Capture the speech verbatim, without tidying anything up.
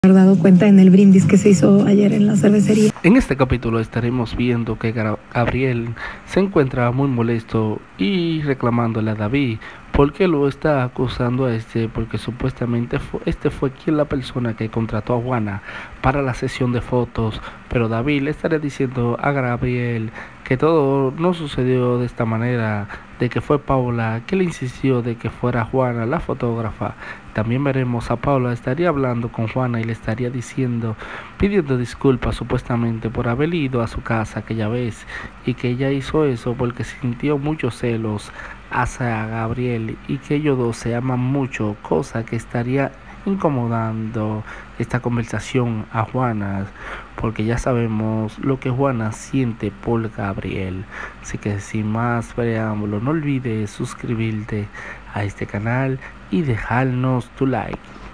haber dado cuenta en el brindis que se hizo ayer en la cervecería. En este capítulo estaremos viendo que Gabriel se encuentra muy molesto y reclamándole a David porque lo está acusando a este, porque supuestamente fue, este fue quien la persona que contrató a Juana para la sesión de fotos, pero David le estaría diciendo a Gabriel que todo no sucedió de esta manera, de que fue Paula que le insistió de que fuera Juana la fotógrafa. También veremos a Paula estaría hablando con Juana y le estaría diciendo, pidiendo disculpas supuestamente por haber ido a su casa aquella vez y que ella hizo eso porque sintió muchos celos hacia Gabriel y que ellos dos se aman mucho, cosa que estaría incomodando esta conversación a Juana, porque ya sabemos lo que Juana siente por Gabriel. Así que sin más preámbulo, no olvides suscribirte a este canal y dejarnos tu like.